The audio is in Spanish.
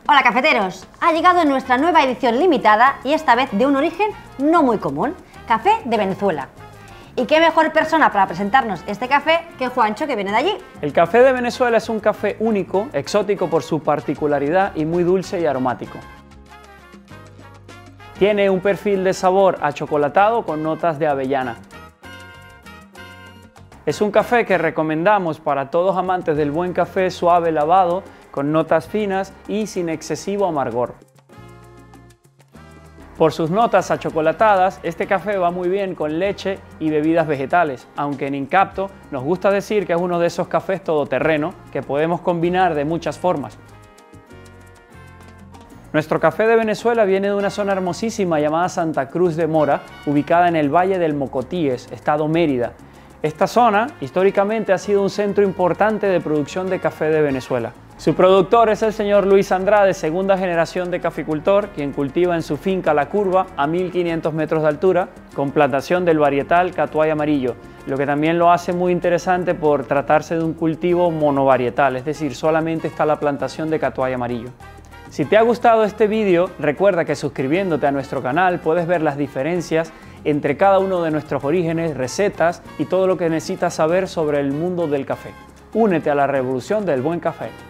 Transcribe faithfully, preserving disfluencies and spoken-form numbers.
Hola cafeteros, ha llegado nuestra nueva edición limitada y esta vez de un origen no muy común, café de Venezuela. Y qué mejor persona para presentarnos este café que Juancho, que viene de allí. El café de Venezuela es un café único, exótico por su particularidad y muy dulce y aromático. Tiene un perfil de sabor achocolatado con notas de avellana. Es un café que recomendamos para todos amantes del buen café suave lavado, con notas finas y sin excesivo amargor. Por sus notas achocolatadas, este café va muy bien con leche y bebidas vegetales, aunque en Incapto nos gusta decir que es uno de esos cafés todoterreno que podemos combinar de muchas formas. Nuestro café de Venezuela viene de una zona hermosísima llamada Santa Cruz de Mora, ubicada en el Valle del Mocotíes, estado Mérida. Esta zona históricamente ha sido un centro importante de producción de café de Venezuela. Su productor es el señor Luis Andrade, segunda generación de caficultor, quien cultiva en su finca La Curva a mil quinientos metros de altura, con plantación del varietal Catuay amarillo, lo que también lo hace muy interesante por tratarse de un cultivo monovarietal, es decir, solamente está la plantación de Catuay amarillo. Si te ha gustado este vídeo, recuerda que suscribiéndote a nuestro canal puedes ver las diferencias entre cada uno de nuestros orígenes, recetas y todo lo que necesitas saber sobre el mundo del café. Únete a la revolución del buen café.